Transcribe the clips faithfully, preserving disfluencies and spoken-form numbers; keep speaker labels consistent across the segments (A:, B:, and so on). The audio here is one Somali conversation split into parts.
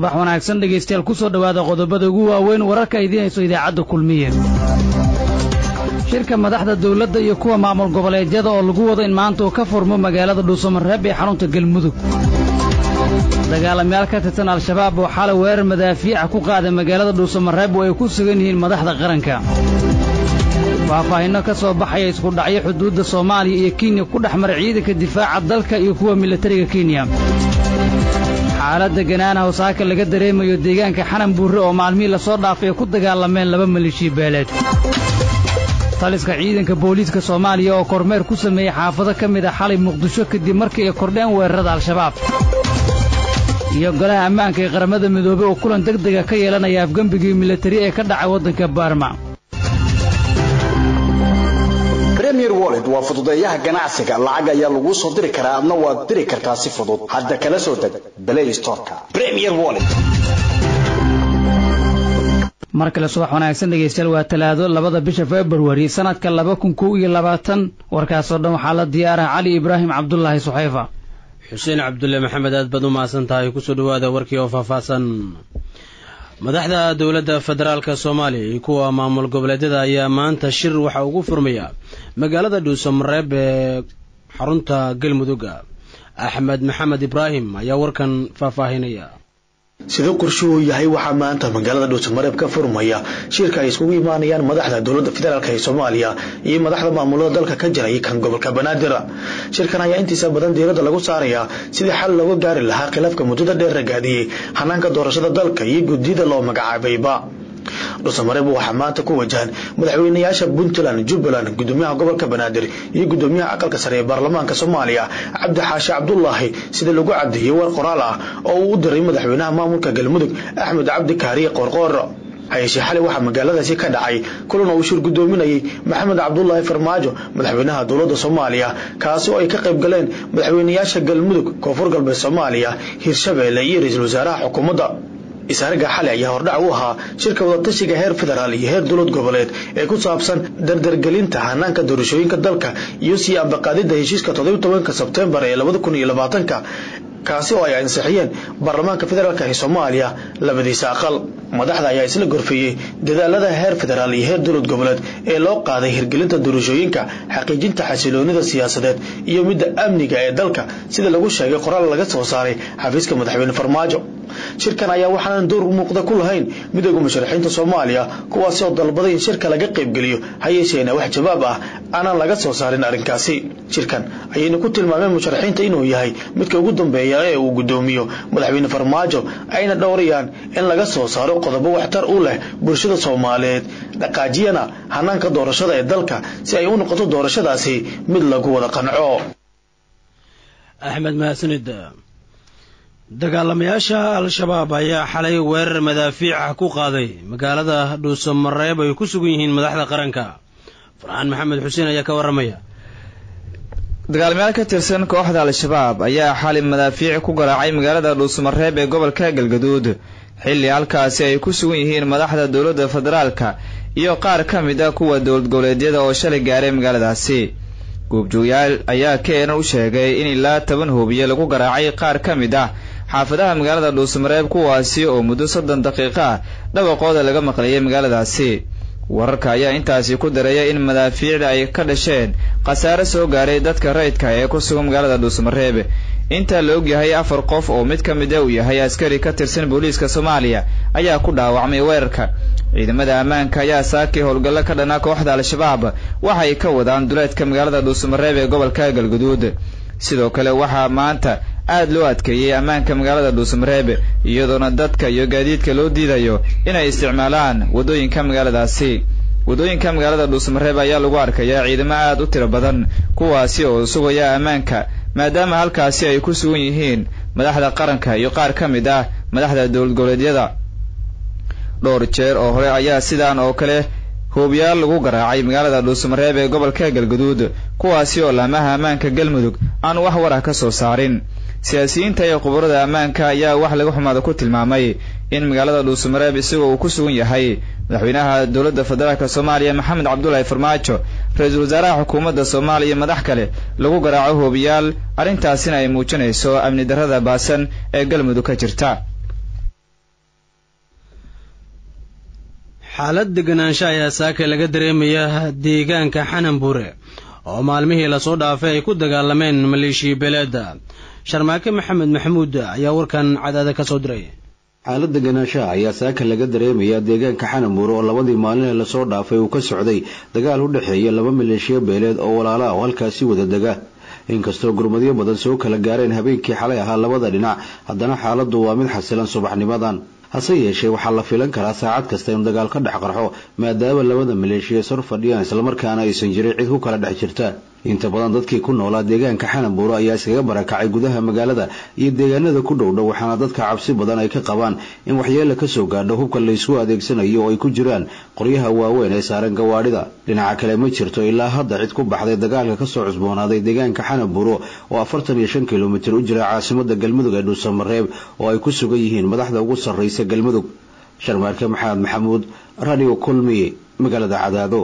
A: subax wanaagsan dhegeystayaal ku soo dhawaada qodobada ugu waaweyn wararka idiin hayso idaacadda kulmiye. shirka madaxda dawladda iyo kuwa maamul goboleedyada oo lagu wado in maanta uu ka furmo magaalada Dhuusamareeb ee xarunta Galmudug. dagaalamayaal ka tirsan al-shabaab oo xalay weerar madaafiic ku qaaday magaalada Dhuusamareeb oo ay ku sugan yihiin madaxda qaranka. faahfaahinno ka soo baxaya isku dhacyo xuduudda Soomaaliya iyo Kenya ku dhexmar ciidanka difaaca dalka iyo kuwa militariga Kenya. xaaladda ganaanaha wasaaka laga dareemayo deegaanka xanan buurre oo maalmihii la soo dhaafay ku dagaalameen laba maleeshiya beeleed. taliska ciidanka booliiska Soomaaliya oo kormeer ku sameeyay xaafado ka mid ah xalay Muqdisho kadib markii ay kordheen weerarada al-shabaab. iyo golaha ammaanka ee qaramada midoobay oo kulan degdeg ah ka yeelanaya afgambigii militari ee ka dhacay waddanka Burma.
B: Premier Wallet waa fududeeyaha ganacsiga lacag ayaa lagu soo diri karaa adna waad diri kartaa si fudud hadda kala soo deg Play Store-ka Premier Wallet. markale subax wanaagsan dhegeystayaal waa talaado labada bisha February sanadka laba kun iyo labaatan warkaas oo dhan waxaa la diyaaray Cali Ibrahim Cabdullaahi Suxayfa.
C: xuseen cabdulle maxamed aad baad u mahadsan tahay ku soo dhawaada warkii oo faahfaahsan. madaxda dawladda federaalka Soomaaliya iyo kuwa maamul goboleedyada ayaa maanta shir waxa ugu furmaya magaalada Dhuusamareeb ee xarunta Galmudug. Axmed Maxamed Ibrahim ayaa warkan faahfaahinaya.
D: sidoo qorshuhu yahay waxa maanta magaalada Dhuusamareeb ka furmaya shirka ay isugu imaanayaan madaxda dawladda federaalka ee Soomaaliya iyo madaxda maamulada dalka ka jira kan gobolka Banaadir. shirkan ayaa intiisa badan diiradda lagu saaraya sidii xal looga gaari lahaa khilaafka muddada dheer ragaadiyay hanaanka doorashada dalka iyo guddida loo magacaabayba. Dhuusamareeb waxa maanta ku wajahan madaxweynayaasha Puntland, Jubbaland, gudoomiyaha gobolka Banaadir iyo gudoomiyaha aqalka sare ee baarlamaanka Soomaaliya Cabdi Xaashi Cabdullaahi sida lagu cadeeyay war qoraal ah oo uu u diray madaxweynaha maamulka Galmudug Axmed Cabdi Kaariye Qorqor. hay'adii xalay waxa magaaladaasi ka dhacay kulan uu shir gudoominayay Maxamed Cabdullaahi Farmaajo madaxweynaha dawladda Soomaaliya kaasi oo ay ka qayb galeen madaxweynayaasha Galmudug, Koonfur Galbeed Soomaaliya, Hirshabeelle iyo ra'iisul wasaaraha xukuumadda. isaga xalay ayaa hordhac u ahaa shirka wada tashiga heer federaal iyo heer dawlad goboleed ee ku saabsan dardargelinta hanaanka doorashooyinka dalka iyo sii ambaqaadida heshiiska toddoba iyo tobanka Sebtembar ee laba kun iyo labaatan kaasi oo ay ansixiyeen baarlamaanka federaalka ee Soomaaliya labadiisa aqal. madaxda ayaa isla gorfeeyay dadaalada heer federaal iyo heer dawlad goboleed ee loo qaaday hirgelinta doorashooyinka, xaqiijinta xasiloonida siyaasadeed iyo midda amniga ee dalka sida lagu sheegay qoraal laga soo saaray xafiiska madaxweyne Farmaajo. shirkan ayaa waxaan door muuqda ku lahayn midowga musharaxiinta Soomaaliya kuwaas oo dalbaday in shirka laga qayb galiyo hayeeshee wax jawaab ah aanan laga soo saarin arrinkaasi. shirkan ayayna ku tilmaameen musharaxiinta inuu yahay midka ugu dambeeya ee uu gudoomiyo madaxweyne Farmaajo ayna dhowrayaan in laga soo saaro qodobo waxtar u leh bulshada Soomaaliyeed dhaqaajiyana hanaanka doorashada ee dalka si ay u noqoto doorashadaasi mid lagu wada qanco.
C: Axmed Mahsanid. dagaalamayaasha al-shabaab ayaa xalay weerar madaafiic ku qaaday magaalada Dhuusamareeb ay ku sugan yihiin madaxda qaranka. Farxaan Maxamed Xuseen ayaa ka waramaya.
E: dagaalamayaal ka tirsan kooxda al-shabaab ayaa xalay madaafiic ku garaacay magaalada Dhuusamareeb ee gobolka Galgaduud xilli halkaasi ay ku sugan yihiin madaxda dawladda federaalka iyo qaar ka mid ah kuwa dawlad goboleedyada oo shalay gaaray magaaladaasi. goobjoogayaal ayaa keenan u sheegay in ilaa toban hoobiye lagu garaacay qaar ka mid ah xaafadaha magaalada Dhuusamareeb kuwaasi oo muddo soddon daqiiqo ah dhawaqooda laga maqlayay magaaladaasi. wararka ayaa intaasi ku dareeya in madaafiicda ay ka dhasheen khasaare soo gaaray dadka rayidka ee ku sugan magaalada Dhuusamareeb. inta la og yahay afar qof oo mid ka mid ah uu yahay askari ka tirsan booliiska Soomaaliya ayaa ku dhaawacmay weerarka. ciidamada ammaanka ayaa saakay howlgallo ka dhana kooxda al-shabaab waxay ka wadaan duleedka magaalada Dhuusamareeb ee gobolka Galgaduud. sidoo kale waxaa maanta aad loo adkeeyay ammaanka magaalada Dhuusamareeb iyadoona dadka iyo gaadiidka loo diidayo inay isticmaalaan wadooyinka magaaladaasi. wadooyinka magaalada Dhuusamareeb ayaa lagu arkayaa ciidamo aad u tiro badan kuwaasi oo sugaya ammaanka maadaama halkaasi ay ku sugan yihiin madaxda qaranka iyo qaar ka mid ah madaxda dawlad goboleedyada. dhowr jeer oo hore ayaa sidaan oo kale hoobiyaal lagu garaacay magaalada Dhuusamareeb ee gobolka Galgaduud kuwaasi oo laamaha ammaanka Galmudug aan wax war ah ka soo saarin. siyaasiyiinta iyo khubarada ammaanka ayaa wax laga xumaado ku tilmaamay in magaalada Dhuusamareeb isagoo uu ku sugan yahay madaxweynaha dawladda federaalka Soomaaliya Maxamed Cabdullaahi Farmaajo, ra'iisul wasaaraha xukuumadda Soomaaliya iyo madax kale lagu garaaco hoobiyaal. arrintaasina ay muujinayso amni darrada baasan ee Galmudug ka jirta.
C: xaalad deganaansho ayaa saaka laga dareemaya deegaanka xananbuure oo maalmihii lasoo dhaafay ay ku dagaalameen maleeshiya beeleeda. Sharmaake Maxamed Maxamuud ayaa warkan cadaada ka soo diray.
F: xaalad deganaansho ayaa saaka laga dareemaya deegaanka xananbuure oo labadii maalin ee lasoo dhaafay uu ka socday dagaal u dhexeeya laba maleeshiya beeleed oo walaala ah oo halkaasi wada dega. inkastoo gurmadyo badan soo kala gaareen habeenkii xalay ahaa labada dhinac, haddana xaaladdu waa mid xasilan subaxnimadan. hase yeeshee waxaa la filan karaa saacad kasta in dagaal ka dhex qarxo maadaama labada maleeshiya sor fadhiyaan islamarkaana aysan jirin cid ku kala dhex jirta. inta badan dadkii ku noolaa deegaanka xananbuure ayaa iskaga barakacay gudaha magaalada iyo deegaanada ku dhowdhow, waxaana dadka cabsi badan ay ka qabaan in waxyeelo ka soo gaadho hubka laysku adeegsanayo oo ay ku jiraan qoryaha waaweyn ee saaran gawaadhida. dhinaca kale ma jirto ilaa hadda cid ku baxday dagaalka kasoo cusboonaaday deegaanka xananbuure oo afartan iyo shan kilomitir u jira caasimada galmudug ee dhuusamareeb oo ay ku sugan yihiin madaxda ugu sarraysa galmudug. Sharmaarke Maxamed Maxamuud, Radio Kulmiye, magaalada Cadaado.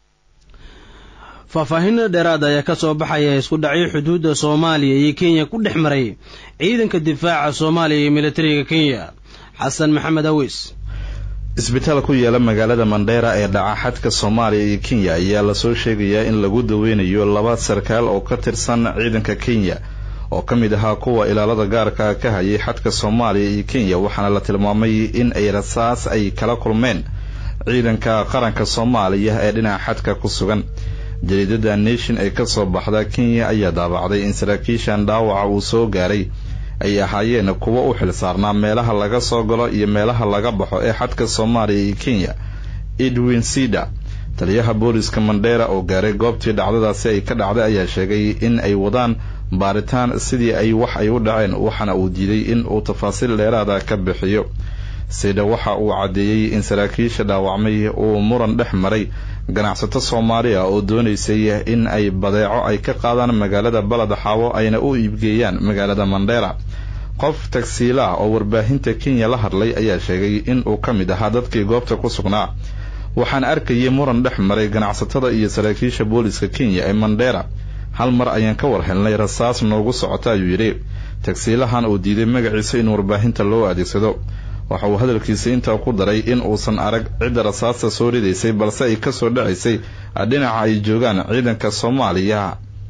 C: faahfaahin dheeraad ayaa ka soo baxaya isku dhacyo xuduudda Soomaaliya iyo Kenya ku dhex maray ciidanka difaaca Soomaaliya iyo militariga Kenya. Xasan Maxamed Awis.
G: isbitaal ku yaala magaalada Mandera ee dhaca xadka Soomaaliya iyo Kenya ayaa la soo sheegayaa in lagu daweynayo laba sarkaal oo ka tirsan ciidanka Kenya oo ka mid ahaa kuwa ilaalada gaarka ka hayay xadka Soomaaliya iyo Kenya, waxaana la tilmaamay in ay rasaas ay kala kulmeen ciidanka qaranka Soomaaliya ee dhinaca xadka ku sugan. jariidada Nation ee ka soo baxda Kenya ayaa daabacday in saraakiishan dhaawaca uu soo gaaray ay ahaayeen kuwa u xilsaarnaa meelaha laga soo galo iyo meelaha laga baxo ee xadka Soomaaliya iyo Kenya. Edwin Sida, taliyaha booliska Mandera oo gaaray goobtii dhacdadaasi ay ka dhacday, ayaa sheegay in ay wadaan baaritaan sidii ay wax ay u dhaceen, waxaana uu diiday in uu tafaasiil dheeraada ka bixiyo. Sida waxa uu cadeeyay in saraakiisha dhaawacmay uu muran dhex maray ganacsato Soomaali ah oo doonaysay in ay badeeco ay ka qaadaan magaalada Balad Xaawo ayna u iibgeeyaan magaalada Mandera. qof tagsiila oo warbaahinta Kenya la hadlay ayaa sheegay in uu ka mid ahaa dadkii goobta ku sugnaa. waxaan arkayay muran dhex maray ganacsatada iyo saraakiisha booliska Kenya ee Mandera. hal mar ayaan ka war helnay rasaas noogu socota, ayuu yidhi. tagsiilahan uu diiday magaciisa in warbaahinta loo adeegsado. waxa uu hadalkiisa intaa ku daray in uusan arag cidda rasaasta soo ridaysay, balse ay ka soo dhacaysay dhinaca ay joogaan ciidanka Soomaaliya.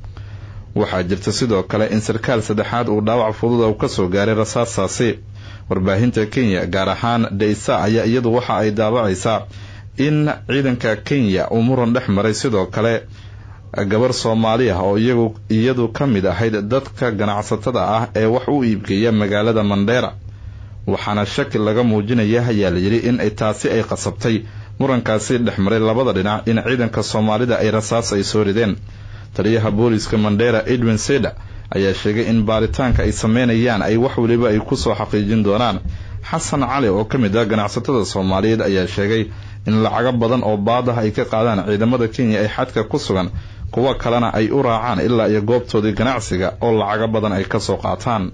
G: waxaa jirta sidoo kale in sarkaal saddexaad uu dhaawac fudud uu ka soo gaaray rasaastaasi. warbaahinta Kenya gaar ahaan Daisa ayaa iyadu waxa ay daabacaysaa in ciidanka Kenya uu muran dhex maray sidoo kale gabar Soomaali ah oo iyagu iyadu ka mid ahayd dadka ganacsatada ah ee wax u iibgeeya magaalada Mandera. waxaana shaki laga muujinaya ayaa la yidhi in ay taasi ay qasabtay murankaasi dhex maray labada dhinac in ciidanka Soomaalida ay rasaas ay soo rideen. taliyaha booliska Mandera Edwin Sida ayaa sheegay in baaritaanka ay sameynayaan ay wax waliba ay ku soo xaqiijin doonaan. Xasan Cali oo ka mid ah ganacsatada Soomaaliyeed ayaa sheegay in lacago badan oo baad ah ay ka qaadaan ciidamada Kenya ee xadka ku sugan, kuwa kalena ay u raacaan ilaa iyo goobtoodii ganacsiga oo lacago badan ay ka soo qaataan.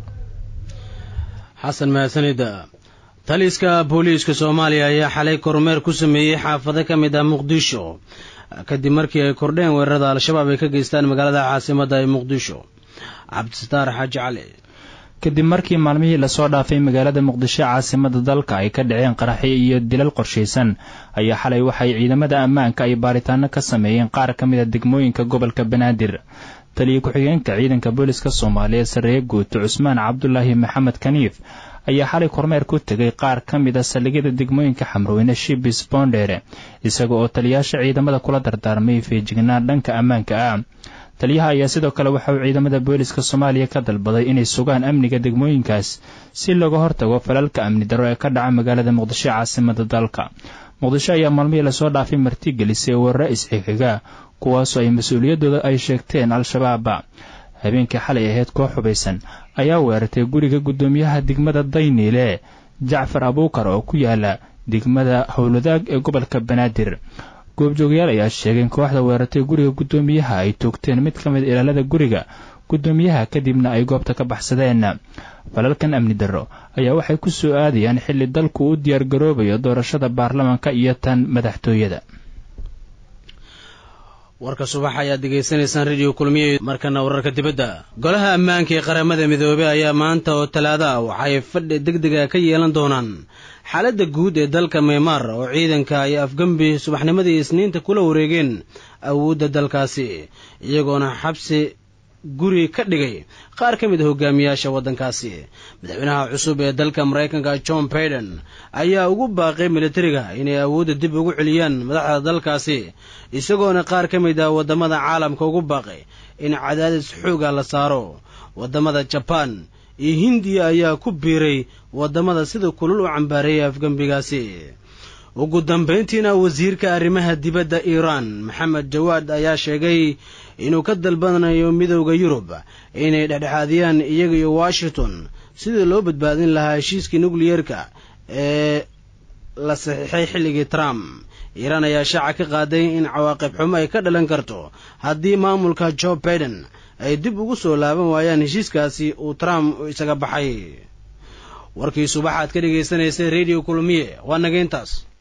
C: xasan mahadsanida. taliska booliiska Soomaaliya ayaa xalay kormeer ku sameeyay xaafado ka mid ah Muqdisho kadib markii ay kordheen weerarada Al-Shabaab ay ka geystaan magaalada caasimadda ee Muqdisho. Cabdisataar Xaaji Cali.
B: kadib markii maalmihii lasoo dhaafay magaalada Muqdisho caasimadda dalka ay ka dhaceen qaraxyo iyo dilal qorshaysan, ayaa xalay waxay ciidamada ammaanka ay baaritaano ka sameeyeen qaar ka mid ah degmooyinka gobolka Banaadir. taliye ku-xigeenka ciidanka booliska Soomaaliya Sarreeye Guud Cusmaan Cabdullaahi Maxamed Kaniif ayaa xalay kormeer ku tegay qaar ka mid ah saldhigyada degmooyinka Xamroweyne, Shibis, Boondheere, isaga oo taliyaasha ciidamada kula dardaarmay feejignaan dhanka ammaanka ah. taliyaha ayaa sidoo kale waxa uu ciidamada booliska Soomaaliya ka dalbaday inay sugaan amniga degmooyinkaas si looga hortago falalka amni darro ee ka dhaca magaalada Muqdisho caasimadda dalka. Muqdisho ayaa maalmihii lasoo dhaafay martigelisay weeraro isxigiga kuwaasoo ay mas-uuliyaddooda ay sheegteen Al-Shabaab. habeenkii xalay ahayd koox hubaysan ayaa weerartay guriga guddoomiyaha degmada Dayniile Jacfar Abuukar oo ku yaala degmada Howladaag ee gobolka Banaadir. goobjoogayaal ayaa sheegay in kooxda weerartay guriga guddoomiyaha ay toogteen mid ka mid ilaalada guriga guddoomiyaha kadibna ay goobta ka baxsadeen. falalkan amni darro ayaa waxay ku soo aadayaan xilli dalku u diyaar garoobayo doorashada baarlamaanka iyo tan madaxtooyada.
C: warka subax ayaad degeysanaysaan radio kulmiye. markana wararka dibadda. golaha ammaanka ee qaramada midoobay ayaa maanta oo talaada waxay fadhi degdega ka yeelan doonaan xaaladda guud ee dalka Myanmar oo ciidanka ay afgambi subaxnimadii Isniinta kula wareegeen awoodda dalkaasi iyagoona xabsi guri ka dhigay qaar ka mid ah hogaamiyaasha waddankaasi. Madaxweynaha cusub ee dalka Mareykanka Joe Biden ayaa ugu baaqay militariga inay awoodda dib ugu celiyaan madaxda dalkaasi isagoona qaar ka mid ah wadamada caalamka ugu baaqay in cadaadis xoog ah la saaro. Wadamada Japan iyo Hindiya ayaa ku biiray wadamada sida kulul u cambaareeyay afgambigaasi. ugu dambeyntiina wasiirka arrimaha dibadda Iran Maxamed Jawaad ayaa sheegay inuu ka dalbanayo midowga Yurub inay dhexdhexaadiyaan iyaga iyo Washington sidii loo badbaadin lahaa heshiiskii nukliyeerka ee la saxiixay xilligii Trump. Iran ayaa shaaca ka qaaday in cawaaqib xumo ay ka dhalan karto haddii maamulka Joe Biden ay dib ugu soo laaban waayaan heshiiskaasi uu Trump isaga baxay. warkii subaxaad ka dhageysanaysay Radio Kulmiye waa naga intaas.